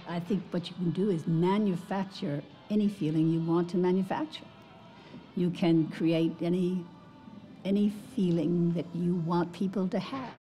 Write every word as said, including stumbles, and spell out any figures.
I think what you can do is manufacture any feeling you want to manufacture. You can create any, any feeling that you want people to have.